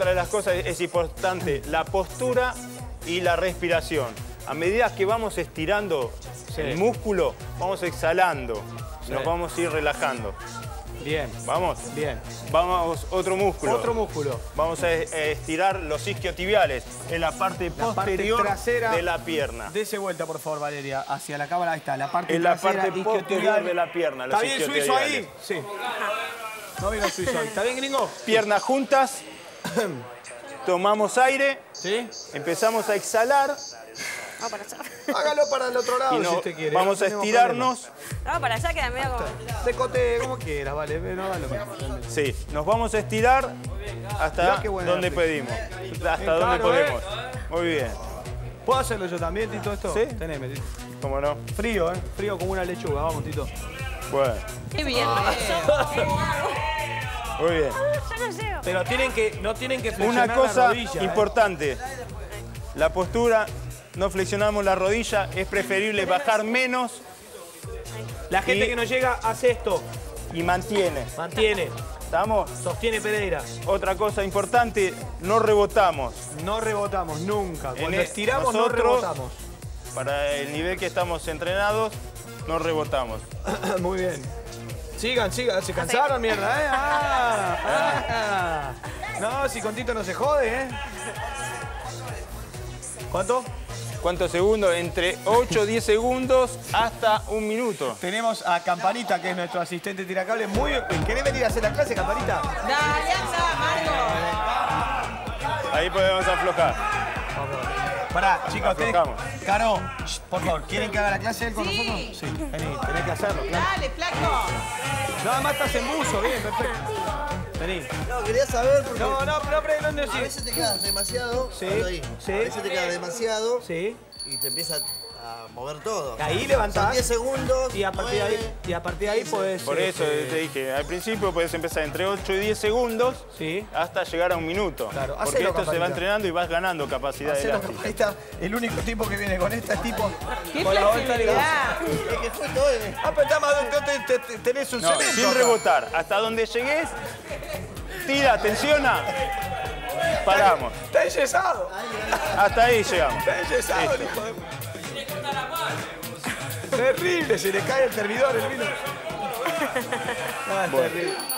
otra de las cosas es importante, la postura y la respiración. A medida que vamos estirando el músculo, vamos exhalando. Nos vamos a ir relajando. Bien. ¿Vamos? Bien. Vamos, otro músculo. Otro músculo. Vamos a estirar los isquiotibiales en la parte posterior trasera de la pierna. Dese vuelta, por favor, Valeria, hacia la cámara. Ahí está, la parte En la trasera, parte posterior de la pierna. ¿Está bien suizo ahí? Sí. No vino suizo ahí. ¿Está bien, gringo? Piernas juntas. Tomamos aire. ¿Sí? Empezamos a exhalar. No, para allá. Hágalo para el otro lado Y si usted quiere. vamos a estirarnos. No, para allá queda medio como... Decote, como quiera, vale. No vale. Sí, nos vamos a estirar hasta donde pedimos. Hasta donde podemos. Muy bien. ¿Puedo hacerlo yo también, Tito, esto? Sí. Teneme, Tito. ¿Cómo no? Frío, ¿eh? Frío como una lechuga. Vamos, Tito. Bueno. Qué bien, Muy bien. yo no llego. Pero no tienen que flexionar Una cosa la rodilla, importante. La postura, no flexionamos la rodilla. Es preferible bajar menos. La gente que no llega hace esto. Y mantiene. Mantiene. ¿Estamos? Sostiene Pereira. Otra cosa importante, no rebotamos. No rebotamos nunca. Cuando estiramos nosotros, no rebotamos. Para el nivel que estamos entrenados, no rebotamos. Muy bien. Sigan. Se cansaron, mierda, ¿eh? No, si con Tito no se jode, ¿eh? ¿Cuánto? ¿Cuántos segundos? Entre 8 o 10 segundos hasta 1 minuto. Tenemos a Campanita, que es nuestro asistente tiracable. ¿Querés venir a hacer la clase, Campanita? Dale, anda, Margo. Ahí podemos aflojar. Pará, chicos, Aflojamos. Caro, por favor, ¿quieren que haga la clase él con nosotros? Sí. Vení, tenés que hacerlo, claro. Dale, flaco. Nada más estás en buzo, bien, perfecto. Vení. No, quería saber porque... No, A veces te quedas demasiado, Sí, ahí. sí. A veces te quedas demasiado Sí. y te empieza a mover todo. Ahí levantás. Son 10 segundos, Y a partir de ahí, podés... Por eso te dije, al principio puedes empezar entre 8 y 10 segundos Sí. hasta llegar a 1 minuto. Claro, porque hacelo, esto se va Campanita. entrenando y vas ganando capacidad Hacelo, elástica. Campanita, el único tipo que viene con este tipo. Qué Con la vuelta de flexibilidad. es que fue todo. Ah, pero está más, tenés un No, cemento sin acá. rebotar. Hasta donde llegues, tira, tensiona, paramos. Está enyesado. Hasta ahí llegamos. Está enyesado, el hijo de... Terrible, se le cae el servidor, el vino. No, es terrible.